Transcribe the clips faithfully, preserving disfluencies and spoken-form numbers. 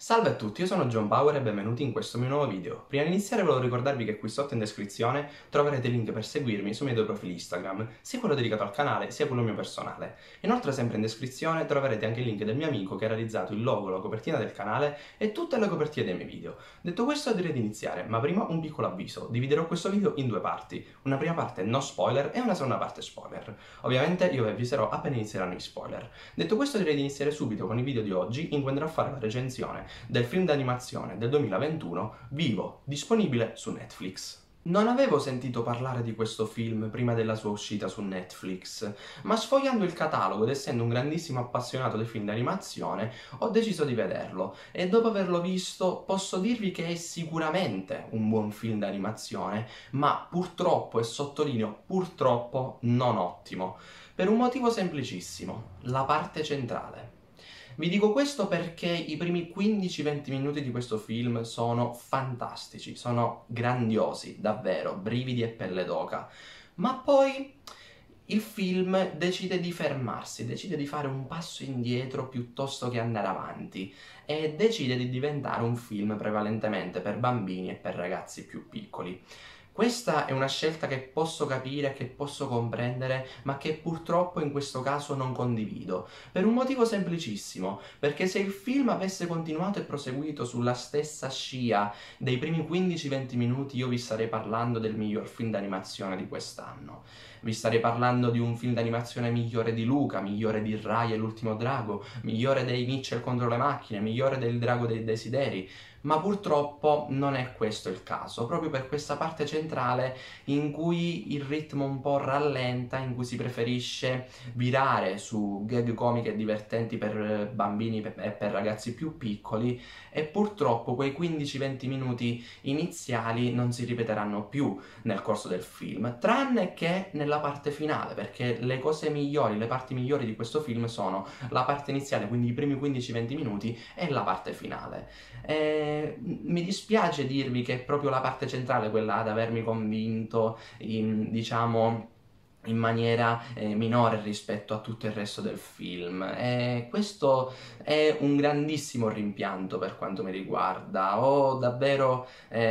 Salve a tutti, io sono John Power e benvenuti in questo mio nuovo video. Prima di iniziare volevo ricordarvi che qui sotto in descrizione troverete il link per seguirmi sui miei due profili Instagram, sia quello dedicato al canale sia quello mio personale. Inoltre sempre in descrizione troverete anche il link del mio amico che ha realizzato il logo, la copertina del canale e tutte le copertine dei miei video. Detto questo direi di iniziare, ma prima un piccolo avviso. Dividerò questo video in due parti, una prima parte no spoiler e una seconda parte spoiler. Ovviamente io vi avviserò appena inizieranno gli spoiler. Detto questo direi di iniziare subito con il video di oggi in cui andrò a fare la recensione del film d'animazione del duemilaventuno Vivo, disponibile su Netflix. Non avevo sentito parlare di questo film prima della sua uscita su Netflix, ma sfogliando il catalogo ed essendo un grandissimo appassionato dei film d'animazione, ho deciso di vederlo e dopo averlo visto posso dirvi che è sicuramente un buon film d'animazione, ma purtroppo, e sottolineo purtroppo, non ottimo, per un motivo semplicissimo: la parte centrale. Vi dico questo perché i primi quindici venti minuti di questo film sono fantastici, sono grandiosi, davvero, brividi e pelle d'oca. Ma poi il film decide di fermarsi, decide di fare un passo indietro piuttosto che andare avanti e decide di diventare un film prevalentemente per bambini e per ragazzi più piccoli. Questa è una scelta che posso capire, che posso comprendere, ma che purtroppo in questo caso non condivido, per un motivo semplicissimo, perché se il film avesse continuato e proseguito sulla stessa scia dei primi quindici venti minuti io vi starei parlando del miglior film d'animazione di quest'anno. Vi starei parlando di un film d'animazione migliore di Luca, migliore di Raya e l'ultimo drago, migliore dei Mitchell contro le macchine, migliore del Drago dei Desideri. Ma purtroppo non è questo il caso, proprio per questa parte centrale in cui il ritmo un po' rallenta, in cui si preferisce virare su gag comiche e divertenti per bambini e per ragazzi più piccoli, e purtroppo quei quindici venti minuti iniziali non si ripeteranno più nel corso del film, tranne che nella parte finale, perché le cose migliori, le parti migliori di questo film sono la parte iniziale, quindi i primi quindici venti minuti, e la parte finale. E mi dispiace dirvi che è proprio la parte centrale quella ad avermi convinto in, diciamo, in maniera eh, minore rispetto a tutto il resto del film, e questo è un grandissimo rimpianto per quanto mi riguarda. Ho davvero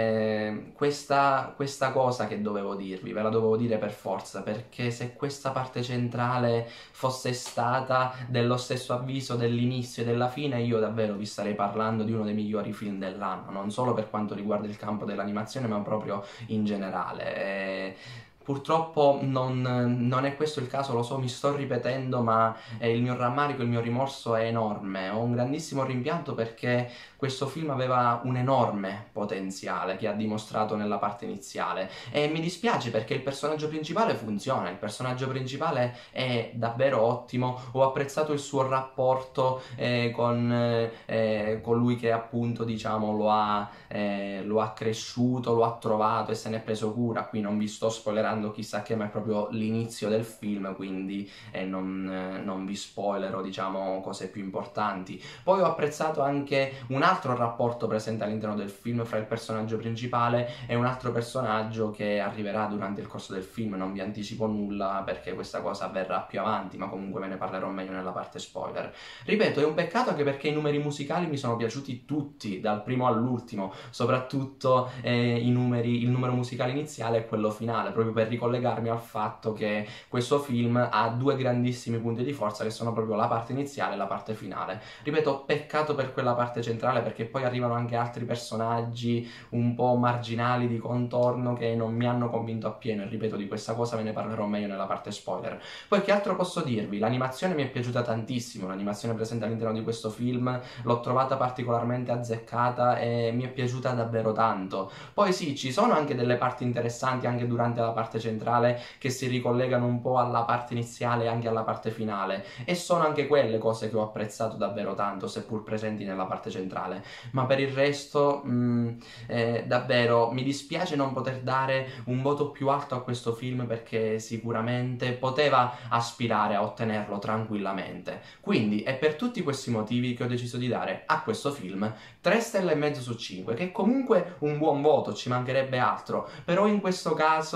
eh, questa, questa cosa che dovevo dirvi, ve la dovevo dire per forza, perché se questa parte centrale fosse stata dello stesso avviso dell'inizio e della fine, io davvero vi starei parlando di uno dei migliori film dell'anno, non solo per quanto riguarda il campo dell'animazione, ma proprio in generale. E purtroppo non, non è questo il caso, lo so, mi sto ripetendo, ma eh, il mio rammarico, il mio rimorso è enorme. Ho un grandissimo rimpianto perché questo film aveva un enorme potenziale che ha dimostrato nella parte iniziale, e mi dispiace perché il personaggio principale funziona, il personaggio principale è davvero ottimo. Ho apprezzato il suo rapporto eh, con eh, colui che appunto, diciamo, lo ha, eh, lo ha cresciuto, lo ha trovato e se ne è preso cura. Qui non vi sto spoilerando chissà che, ma è proprio l'inizio del film, quindi eh, non, eh, non vi spoilerò, diciamo, cose più importanti. Poi ho apprezzato anche un altro rapporto presente all'interno del film fra il personaggio principale e un altro personaggio che arriverà durante il corso del film. Non vi anticipo nulla perché questa cosa avverrà più avanti, ma comunque ve ne parlerò meglio nella parte spoiler. Ripeto, è un peccato anche perché i numeri musicali mi sono piaciuti tutti, dal primo all'ultimo, soprattutto eh, i numeri, il numero musicale iniziale e quello finale, proprio per ricollegarmi al fatto che questo film ha due grandissimi punti di forza che sono proprio la parte iniziale e la parte finale. Ripeto, peccato per quella parte centrale perché poi arrivano anche altri personaggi un po' marginali di contorno che non mi hanno convinto appieno, e ripeto, di questa cosa ve ne parlerò meglio nella parte spoiler. Poi che altro posso dirvi? L'animazione mi è piaciuta tantissimo, l'animazione presente all'interno di questo film l'ho trovata particolarmente azzeccata e mi è piaciuta davvero tanto. Poi sì, ci sono anche delle parti interessanti anche durante la parte centrale che si ricollegano un po' alla parte iniziale e anche alla parte finale, e sono anche quelle cose che ho apprezzato davvero tanto, seppur presenti nella parte centrale. Ma per il resto mh, eh, davvero mi dispiace non poter dare un voto più alto a questo film, perché sicuramente poteva aspirare a ottenerlo tranquillamente. Quindi è per tutti questi motivi che ho deciso di dare a questo film tre stelle e mezzo su cinque, che è comunque un buon voto, ci mancherebbe altro, però in questo caso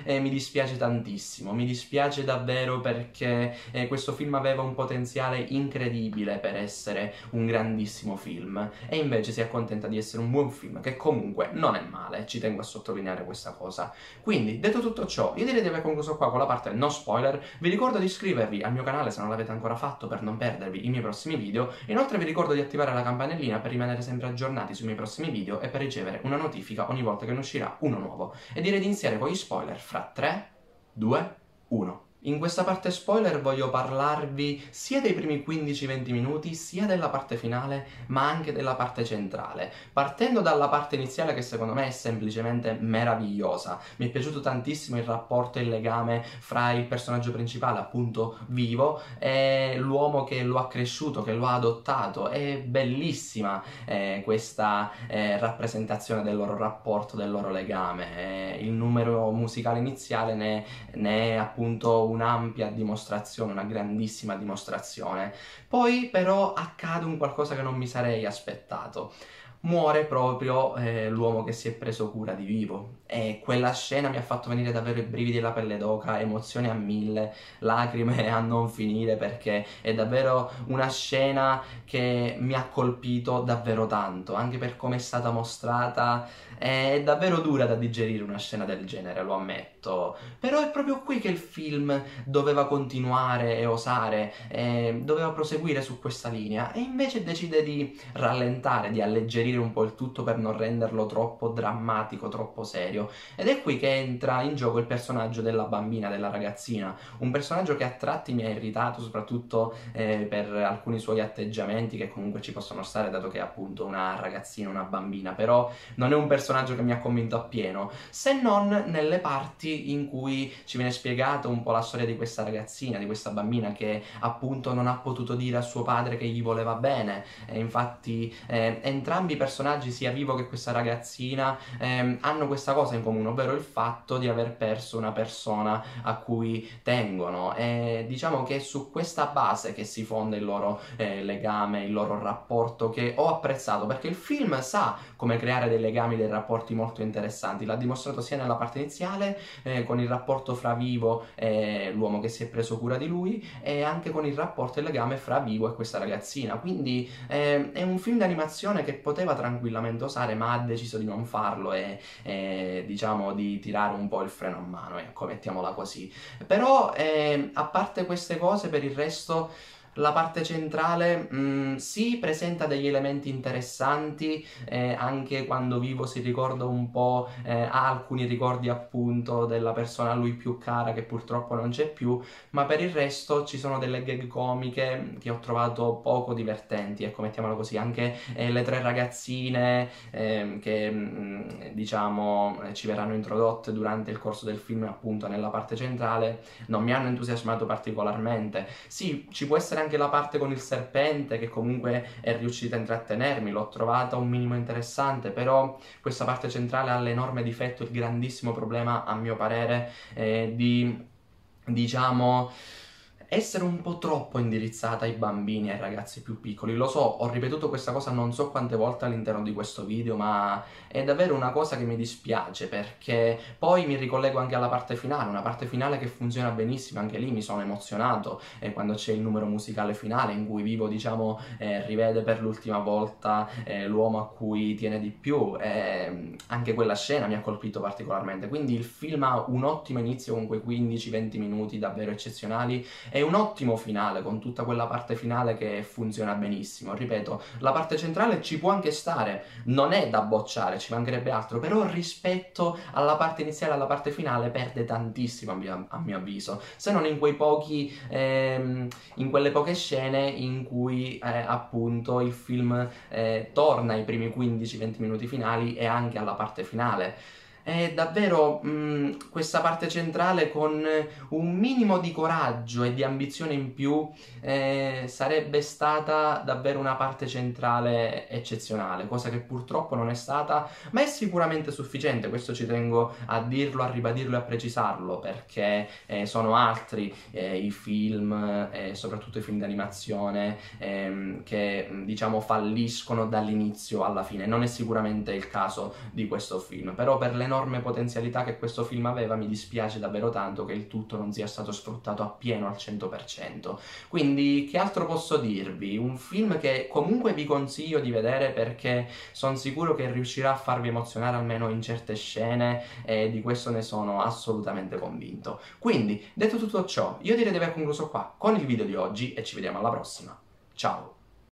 eh, mi dispiace tantissimo, mi dispiace davvero perché eh, questo film aveva un potenziale incredibile per essere un grandissimo film e invece si accontenta di essere un buon film che comunque non è male, ci tengo a sottolineare questa cosa. Quindi, detto tutto ciò, io direi di aver concluso qua con la parte no spoiler. Vi ricordo di iscrivervi al mio canale se non l'avete ancora fatto per non perdervi i miei prossimi video. Inoltre vi ricordo di attivare la campanellina per rimanere sempre aggiornati sui miei prossimi video e per ricevere una notifica ogni volta che ne uscirà uno nuovo. E direi di iniziare con gli spoiler fra tre, due, uno. In questa parte spoiler voglio parlarvi sia dei primi quindici venti minuti, sia della parte finale, ma anche della parte centrale. Partendo dalla parte iniziale che secondo me è semplicemente meravigliosa. Mi è piaciuto tantissimo il rapporto e il legame fra il personaggio principale, appunto Vivo, e l'uomo che lo ha cresciuto, che lo ha adottato. È bellissima eh, questa eh, rappresentazione del loro rapporto, del loro legame. Eh, il numero musicale iniziale ne, ne è appunto un'ampia dimostrazione, una grandissima dimostrazione. Poi però accade un qualcosa che non mi sarei aspettato. Muore proprio eh, l'uomo che si è preso cura di Vivo e quella scena mi ha fatto venire davvero i brividi alla pelle d'oca, emozioni a mille, lacrime a non finire perché è davvero una scena che mi ha colpito davvero tanto, anche per come è stata mostrata. È davvero dura da digerire una scena del genere, lo ammetto, però è proprio qui che il film doveva continuare e osare, eh, doveva proseguire su questa linea e invece decide di rallentare, di alleggerire un po' il tutto per non renderlo troppo drammatico, troppo serio. Ed è qui che entra in gioco il personaggio della bambina, della ragazzina, un personaggio che a tratti mi ha irritato, soprattutto eh, per alcuni suoi atteggiamenti che comunque ci possono stare, dato che è appunto una ragazzina, una bambina, però non è un personaggio che mi ha convinto appieno, se non nelle parti in cui ci viene spiegato un po' la storia di questa ragazzina, di questa bambina che appunto non ha potuto dire a suo padre che gli voleva bene. E infatti eh, entrambi i personaggi, sia Vivo che questa ragazzina, eh, hanno questa cosa in comune, ovvero il fatto di aver perso una persona a cui tengono, e diciamo che è su questa base che si fonda il loro eh, legame, il loro rapporto, che ho apprezzato perché il film sa come creare dei legami, dei rapporti molto interessanti. L'ha dimostrato sia nella parte iniziale eh, con il rapporto fra Vivo e l'uomo che si è preso cura di lui, e anche con il rapporto e il legame fra Vivo e questa ragazzina. Quindi eh, è un film d'animazione che poteva tranquillamente osare, ma ha deciso di non farlo e, e diciamo di tirare un po' il freno a mano, ecco, mettiamola così. Però eh, a parte queste cose, per il resto la parte centrale mh, sì, presenta degli elementi interessanti, eh, anche quando Vivo si ricorda un po', eh, ha alcuni ricordi appunto della persona a lui più cara che purtroppo non c'è più, ma per il resto ci sono delle gag comiche che ho trovato poco divertenti, ecco, mettiamolo così. Anche eh, le tre ragazzine eh, che mh, diciamo ci verranno introdotte durante il corso del film, appunto nella parte centrale, non mi hanno entusiasmato particolarmente. Sì, ci può essere anche la parte con il serpente che comunque è riuscita a intrattenermi, l'ho trovata un minimo interessante, però questa parte centrale ha l'enorme difetto, il grandissimo problema a mio parere eh, di, diciamo, essere un po' troppo indirizzata ai bambini e ai ragazzi più piccoli. Lo so, ho ripetuto questa cosa non so quante volte all'interno di questo video, ma è davvero una cosa che mi dispiace, perché poi mi ricollego anche alla parte finale, una parte finale che funziona benissimo, anche lì mi sono emozionato eh, quando c'è il numero musicale finale in cui Vivo, diciamo, eh, rivede per l'ultima volta eh, l'uomo a cui tiene di più, eh, anche quella scena mi ha colpito particolarmente. Quindi il film ha un ottimo inizio con quei quindici venti minuti davvero eccezionali e un ottimo finale, con tutta quella parte finale che funziona benissimo. Ripeto, la parte centrale ci può anche stare, non è da bocciare, ci mancherebbe altro, però rispetto alla parte iniziale, alla parte finale, perde tantissimo a mio, a mio avviso, se non in quei pochi, ehm, in quelle poche scene in cui eh, appunto il film eh, torna ai primi quindici venti minuti finali e anche alla parte finale. È davvero mh, questa parte centrale, con un minimo di coraggio e di ambizione in più, eh, sarebbe stata davvero una parte centrale eccezionale, cosa che purtroppo non è stata, ma è sicuramente sufficiente. Questo ci tengo a dirlo, a ribadirlo e a precisarlo, perché eh, sono altri eh, i film, eh, soprattutto i film d'animazione, ehm, che diciamo falliscono dall'inizio alla fine. Non è sicuramente il caso di questo film, però per le l'enorme potenzialità che questo film aveva, mi dispiace davvero tanto che il tutto non sia stato sfruttato appieno al cento per cento. Quindi, che altro posso dirvi? Un film che comunque vi consiglio di vedere perché sono sicuro che riuscirà a farvi emozionare almeno in certe scene e di questo ne sono assolutamente convinto. Quindi, detto tutto ciò, io direi di aver concluso qua con il video di oggi e ci vediamo alla prossima. Ciao!